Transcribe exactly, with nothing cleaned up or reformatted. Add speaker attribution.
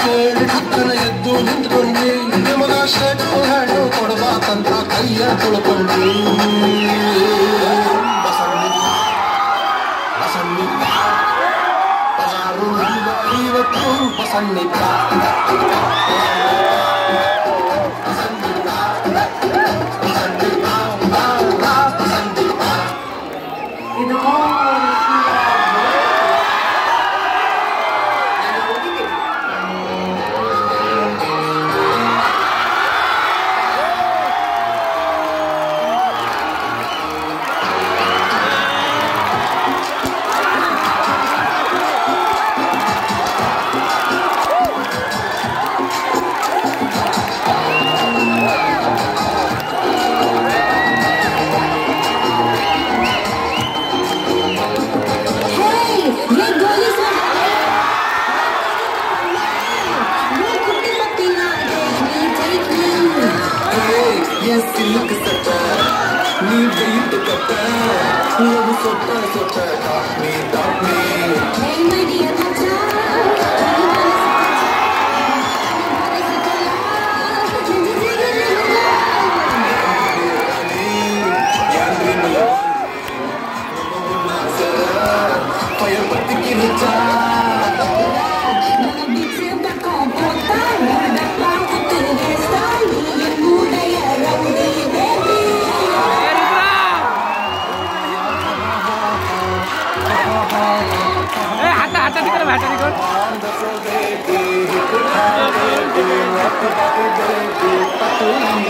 Speaker 1: ಕೇಳಿ ಟಕ್ಕನ ಎದ್ದು ನಿಂತ್ಕೊಂಡಿ ನಿಮಗ ಶೆಟ್ಟು ಹೆಣ್ಣು ಕೊಡ್ಬಾಕಂತ ಕೈಯ ತುಳ್ಕೊಂಡಿ ಬಸಣ್ಣಿದ್ದ ಬಸಣ್ಣಿದ್ದ ಯಾರು ಇಲ್ಲ ಇವತ್ತು ಬಸಣ್ಣಿದ್ದ Look at that, need to eat the cup. Love is so tight, so tight. Talk me, talk me. Hey, my dear, what's up? Fire, but the kid is Hãy subscribe cho kênh Ghiền Mì Gõ để không bỏ lỡ những video hấp dẫn.